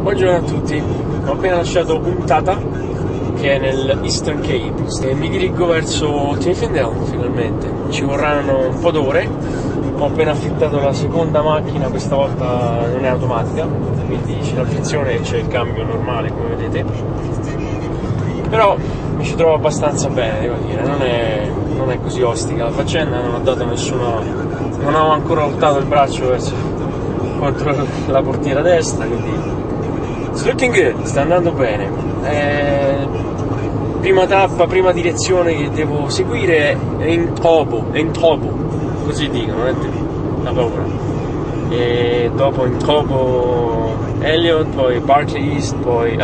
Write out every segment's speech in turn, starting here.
Buongiorno a tutti, ho appena lasciato Untata, che è nel Eastern Cape, e mi dirigo verso Tiefendel finalmente. Ci vorranno un po' d'ore, ho appena affittato la seconda macchina, questa volta non è automatica, quindi c'è la frizione e c'è il cambio normale come vedete, però mi ci trovo abbastanza bene, devo dire, non è così ostica la faccenda, non ho ancora voltato il braccio contro la portiera destra, quindi it's looking good, sta andando bene. Prima tappa, prima direzione che devo seguire è in Tobo, così dicono, la paura. E dopo in Tobo Elliot, poi Barclay East, poi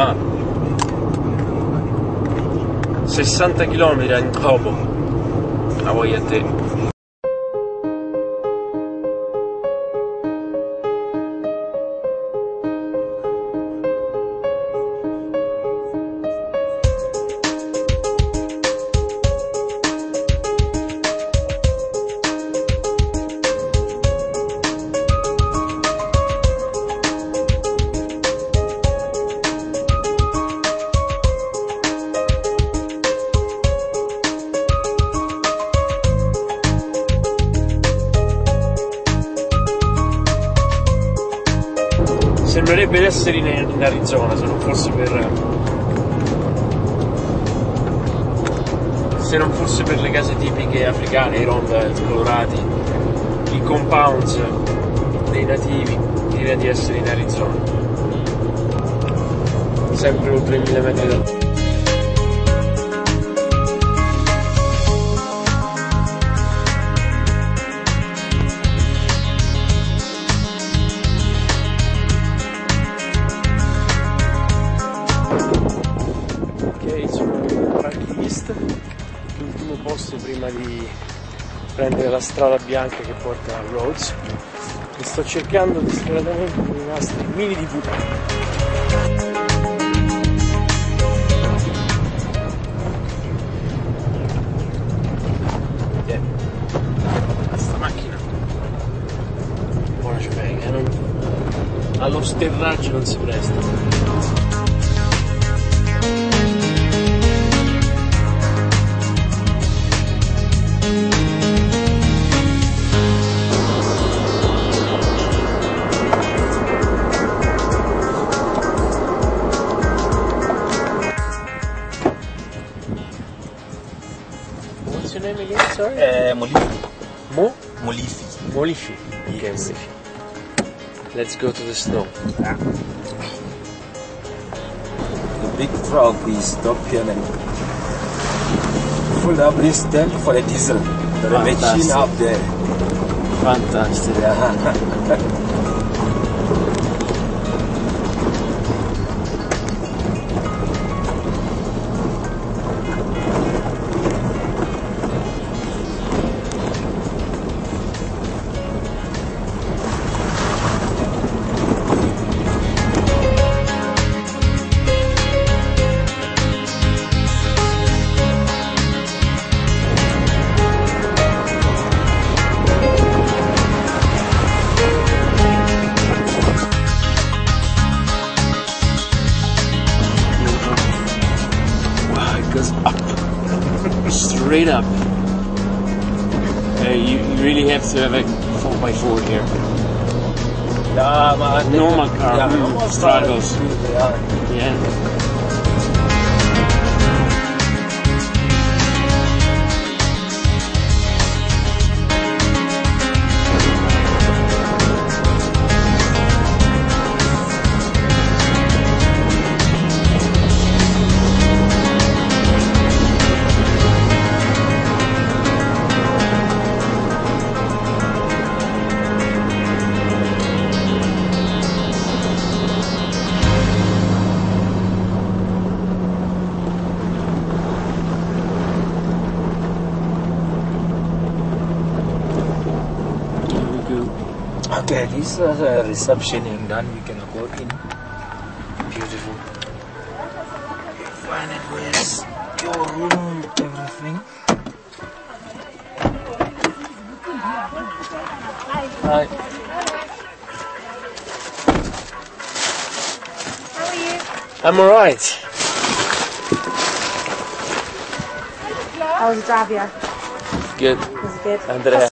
60 km in Tobo, la voglia a te. Sembrerebbe di essere in Arizona se non fosse per le case tipiche africane, i ronda colorati, i compounds dei nativi, direi di essere in Arizona, sempre oltre i 1000 metri da... L'ultimo posto prima di prendere la strada bianca che porta a Rhodes, e sto cercando disperatamente dei nastri mini di pupa. Questa macchina buona ci venga, allo sterraggio non si presta. What's your name again? Sorry? Molifi. Molifi. Okay, Yes. Molifi. Let's go to the snow. The big frog is stop here and full up this tank for the diesel. The machine up there. Fantastic. Yeah. Straight up. You really have to have a 4x4 here. Yeah, but Normal car, struggles. Yeah. Okay, this is a reception and then we can go in. Beautiful. Fine, and where's your room, everything? Hi. I'm alright. How was the drive here? Good. Was it good? Andrea.